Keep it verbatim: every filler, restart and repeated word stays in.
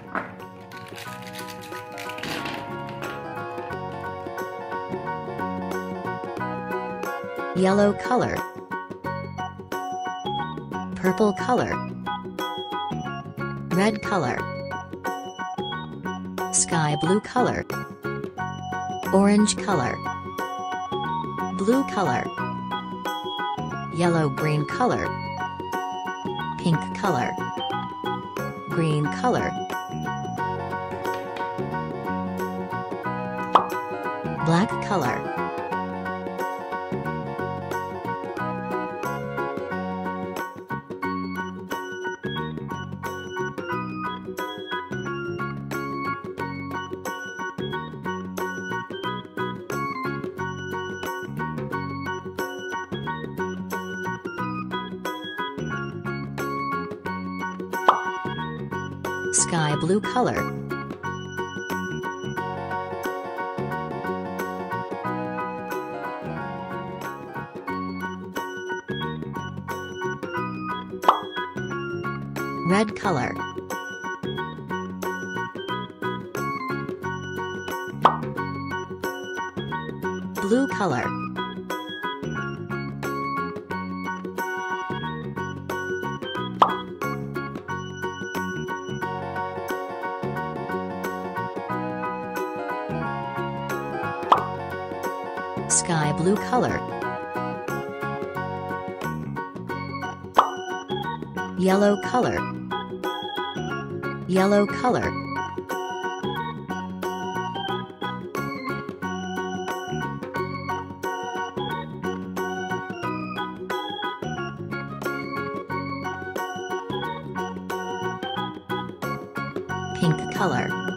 Yellow color. Purple color. Red color. Sky blue color. Orange color. Blue color. Yellow-green color. Pink color. Green color. Black color. Sky blue color. Red color. Blue color. Sky blue color. Yellow color. Yellow color. Pink color.